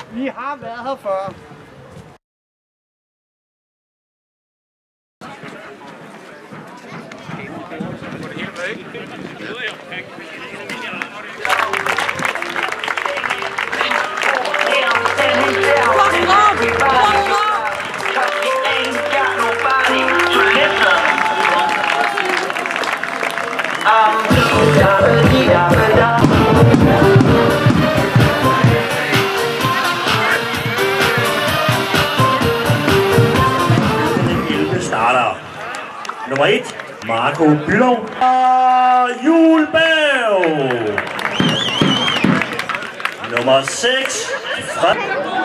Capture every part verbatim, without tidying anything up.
Vi har været her før. Starter. Nummer et, Marco Bülow og Julberg. Nummer seks, Fred.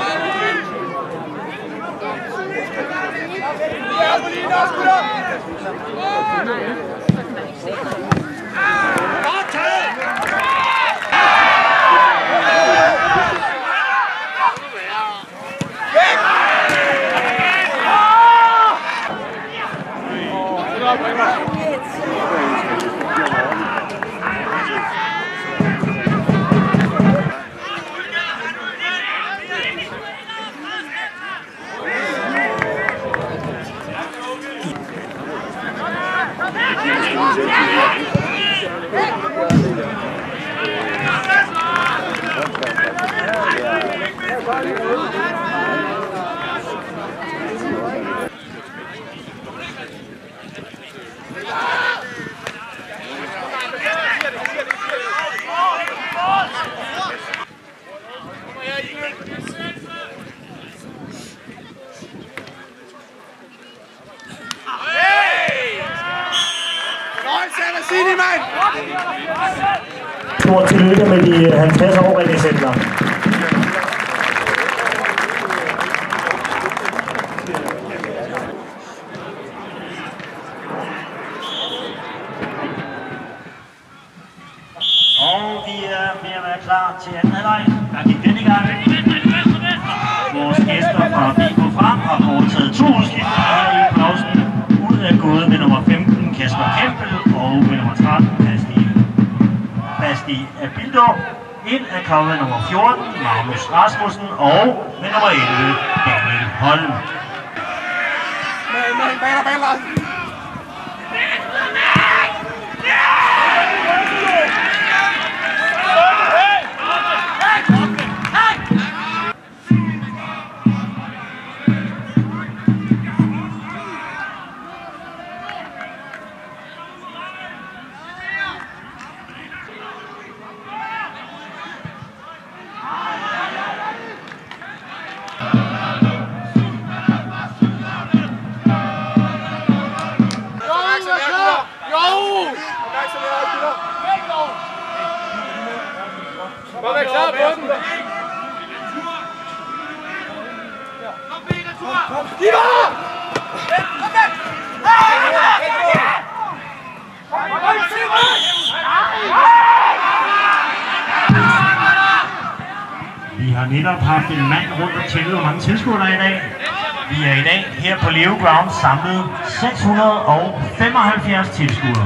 Stort tillykke med de halvtreds overredningscenter. Og vi er ved at være klar til anden halvleg. Der gik denne gang. Vores gæster fra B K Frem har foretaget to udskifter her i pausen. Ud er gået med nummer femten, Kasper Kempel, og med nummer tretten, Basti, Basti Abildor. Ind er kommet nummer fjorten, Magnus Rasmussen, og med nummer elleve, Daniel Holm. Kom væk, klar på den! Giver! Vi har netop haft en mand rundt og tælle, hvor mange tilskuere der er i dag. Vi er i dag her på Leo Ground samlet seks hundrede og femoghalvfjerds tilskuere.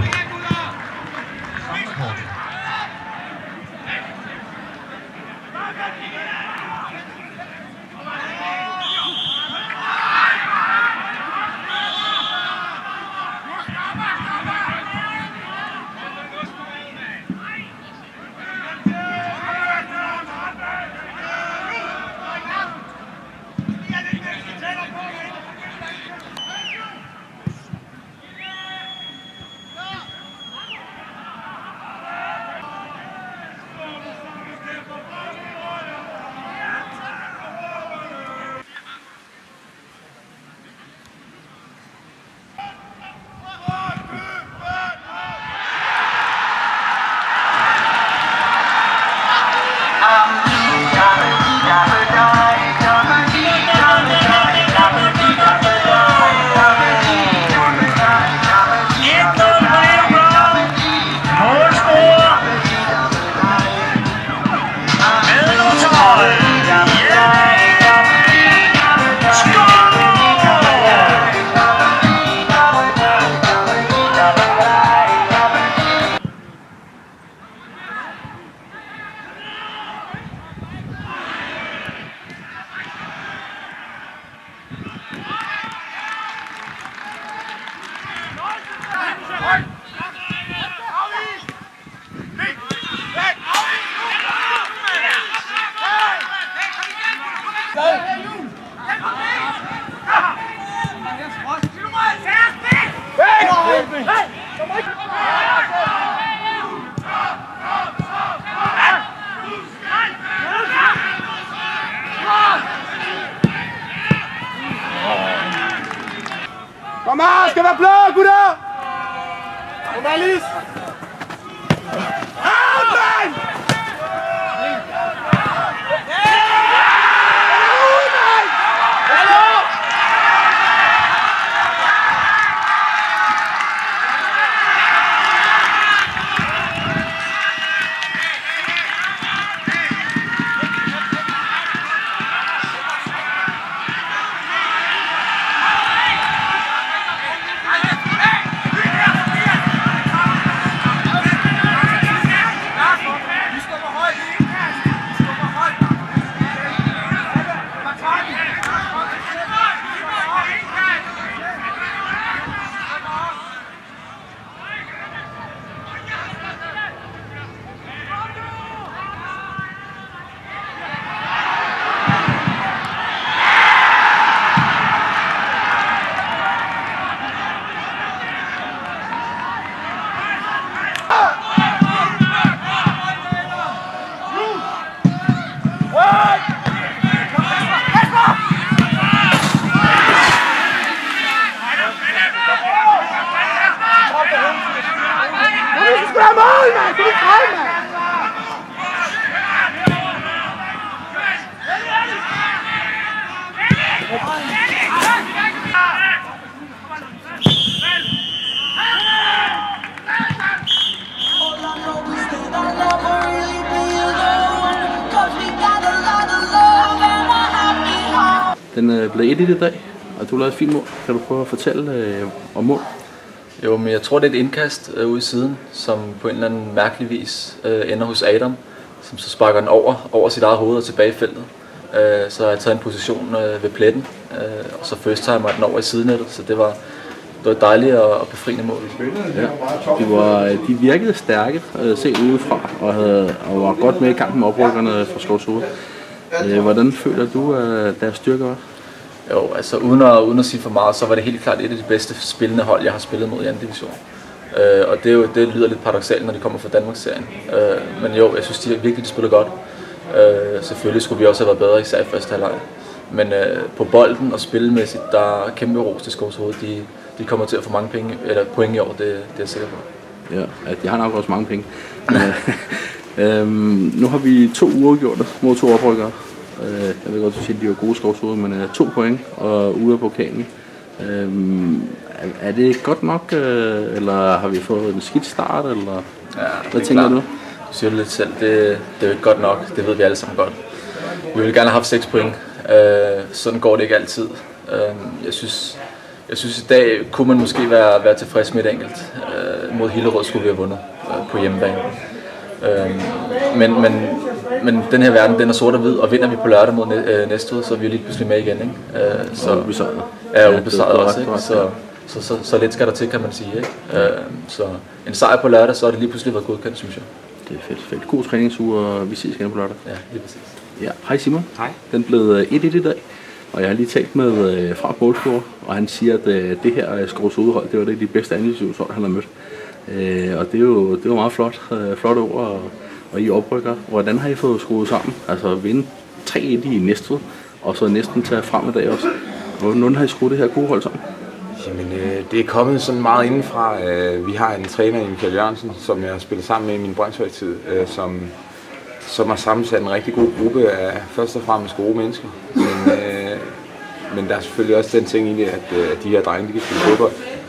Kom her, skal være blå, gutter! Kom her, Lis! Den er blevet et i det i dag, og du lavede et fint mål. Kan du prøve at fortælle øh, om mål? Jo, men jeg tror, det er et indkast øh, ude i siden, som på en eller anden mærkelig vis øh, ender hos Adam, som så sparker den over, over sit eget hoved og tilbage i feltet. Øh, så har jeg taget en position øh, ved pletten, øh, og så first timer den over i sidenettet, så det var, det var et dejligt og, og befriende mål. Ja. De, var, de virkede stærke øh, set udefra, og, havde, og var godt med i kampen med oprykkerne fra Skovshoved. Øh, hvordan føler du, at deres styrke var? Jo, altså uden at, uden at sige for meget, så var det helt klart et af de bedste spillende hold, jeg har spillet mod i anden division. Øh, og det, er jo, det lyder lidt paradoksalt, når de kommer fra Danmarksserien. Øh, men jo, jeg synes de virkelig, de spiller godt. Øh, selvfølgelig skulle vi også have været bedre, især i første halvleg. Men øh, på bolden og spillemæssigt, der er kæmpe ros til Skovshoved. De, de kommer til at få mange penge, eller point i år, det, det er jeg sikker på. Ja, de har nok også mange penge. øhm, nu har vi to uafgjorte mod to oprykkere. Jeg ved godt, du siger, at de var gode Skovshoved, men uh, to point og ude af pokalen. Um, er, er det godt nok, uh, eller har vi fået en skidt start, eller ja, hvad tænker klart. du? Du siger det lidt selv, det, det er jo ikke godt nok, det ved vi alle sammen godt. Vi ville gerne have haft seks point, uh, sådan går det ikke altid. Uh, jeg synes, jeg synes i dag kunne man måske være, være tilfreds med et enkelt. Uh, mod Hillerød skulle vi have vundet uh, på hjemmebane. Uh, men, men Men den her verden, den er sort og hvid, og vinder vi på lørdag mod Næstved, så er vi jo lige pludselig med igen, ikke? Uh, så ubesejret. Ja, ubesejret også, ikke? Så, så, så, så lidt skal der til, kan man sige, ikke? Uh, så en sejr på lørdag, så er det lige pludselig været godkendt, synes jeg. Det er fedt, fedt. God træningsuge, og vi ses igen på lørdag. Ja, lige præcis. Ja, hej Simon. Hej. Den er blevet et i dag, og jeg har lige talt med uh, fra Målscore, og han siger, at uh, det her Skovshovedhold, det var det af de bedste andelsivshold, han har mødt. Uh, og det er jo det var meget flot, uh, flot ord, og og I oprykker. Hvordan har I fået skruet sammen? Altså at vinde tre et i Næstved, og så næsten tage frem i dag også. Hvordan har I skruet det her gode hold sammen? Jamen, øh, det er kommet sådan meget indenfra. Øh, vi har en træner, Michael Jørgensen, som jeg har spillet sammen med i min Brøndshøj-tid, øh, som, som har sammensat en rigtig god gruppe af først og fremmest gode mennesker. Men, øh, men der er selvfølgelig også den ting i det, at, at de her drenge, de kan spille fodbold.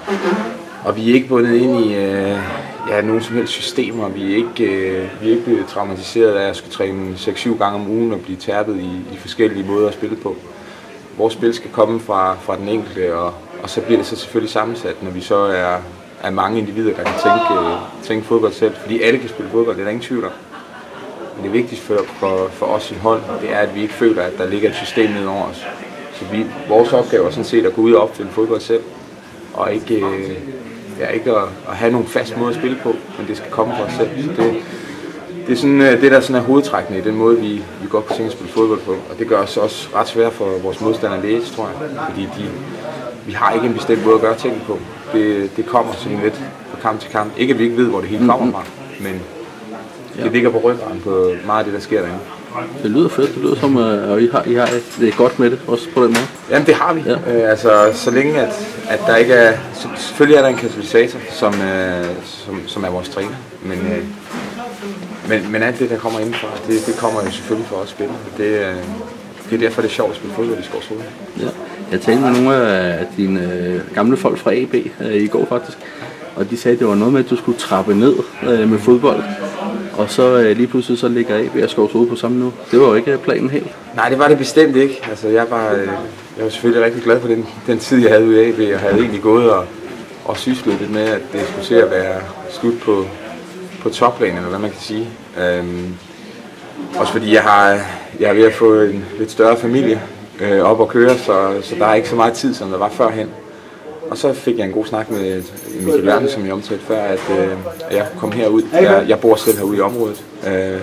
Og vi er ikke bundet ind i øh, ja, nogen som helst systemer. Vi er ikke, øh, vi er ikke blevet traumatiseret af at skulle træne seks syv gange om ugen og blive tærpet i, i forskellige måder at spille på. Vores spil skal komme fra, fra den enkelte, og, og så bliver det så selvfølgelig sammensat, når vi så er, er mange individer, der kan tænke, øh, tænke fodbold selv. Fordi alle kan spille fodbold, det er der ingen tvivl om. Men det vigtigste for, for, for os som hold, det er, at vi ikke føler, at der ligger et system ned over os. Så vi, vores opgave er sådan set at gå ud og opfinde fodbold selv, og ikke... Øh, Ja, ikke at, at have nogle fast måde at spille på, men det skal komme fra os selv. Så det, det er sådan, det, der sådan er hovedtrækkende i den måde, vi, vi godt kan tænke at spille fodbold på. Og det gør os også ret svært for vores modstandere at læse, tror jeg. Fordi de, vi har ikke en bestemt måde at gøre tingene på. Det, det kommer sådan lidt fra kamp til kamp. Ikke at vi ikke ved, hvor det hele kommer fra, men det ligger på ryggraden på meget af det, der sker derinde. Det lyder fedt, det lyder som, og I har, I har det godt med det, også på den måde. Jamen det har vi. Ja. Øh, altså så længe at, at der ikke er, selvfølgelig er der en katalysator, som, øh, som, som er vores træner, men, øh, men, men alt det der kommer indenfra, det, det kommer jo selvfølgelig for os spillere. Det, øh, det er derfor det er sjovt at spille fodbold i Skovshoved. Ja. Jeg talte med nogle af dine øh, gamle folk fra A B øh, i går faktisk, og de sagde, at det var noget med, at du skulle trappe ned øh, med fodbold. Og så øh, lige pludselig så ligger A B og Skovshoved på samme nu. Det var jo ikke planen helt. Nej, det var det bestemt ikke. Altså, jeg, var, øh, jeg var selvfølgelig rigtig glad for den, den tid, jeg havde ude i A B, og havde egentlig gået og, og syslet lidt med, at det skulle til at være slut på, på topplanen, eller hvad man kan sige. Øhm, også fordi jeg har, jeg er ved at få en lidt større familie øh, op at køre, så, så der er ikke så meget tid, som der var førhen. Og så fik jeg en god snak med Michael Jørgensen, som jeg omtalte før, at øh, jeg kunne komme herud. Jeg, jeg bor selv herude i området. Øh,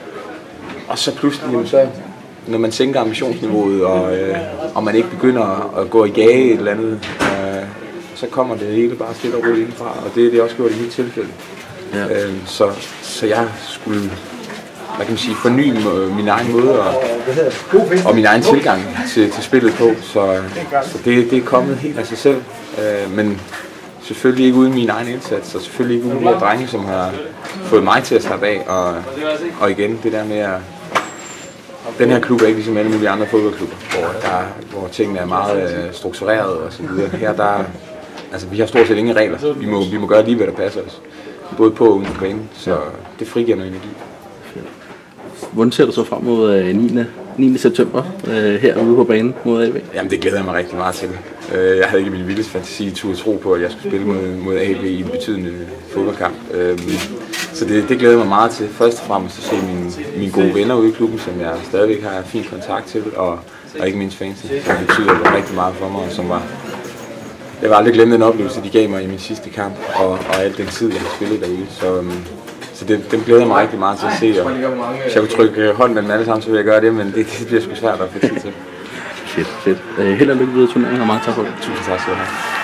og så pludselig, så, når man sænker ambitionsniveauet, og, øh, og man ikke begynder at gå i gage et eller andet, øh, så kommer det hele bare stille og roligt indenfra, og det er det også gjort i mit tilfælde. Ja. Øh, så, så jeg skulle, hvad kan man sige, forny min egen måde og, og min egen tilgang til, til spillet på, så, så det, det er kommet helt af sig selv, øh, men selvfølgelig ikke uden min egen indsats, og selvfølgelig ikke uden de her drenge, som har fået mig til at slappe af, og, og igen det der med at den her klub er ikke ligesom alle mulige andre fodboldklubber, hvor, der, hvor tingene er meget øh, struktureret og så videre. Her der, altså vi har stort set ingen regler, vi må, vi må gøre lige hvad der passer os, både på og uden for banen, så det frigiver noget energi. Hvordan ser du så frem mod øh, niende september øh, herude på banen mod A B? Jamen det glæder jeg mig rigtig meget til. Jeg havde ikke min vildeste fantasi til at tro på, at jeg skulle spille mod, mod A B i en betydende fodboldkamp. Så det, det glæder jeg mig meget til. Først og fremmest at se mine, mine gode venner ude i klubben, som jeg stadigvæk har fin kontakt til, og, og ikke mindst fansen. Det betyder rigtig meget for mig, som var... Jeg vil aldrig glemme den oplevelse, de gav mig i min sidste kamp, og, og al den tid, jeg har spillet derude. Så, Så det, dem glæder jeg mig rigtig meget til at se, og hvis jeg kunne trykke hånden med dem alle sammen, så vil jeg gøre det, men det, det bliver sgu svært at få tid til. Fedt, fedt. Held og lykke videre i turneringen, og meget tak for det. Tusind tak skal du have.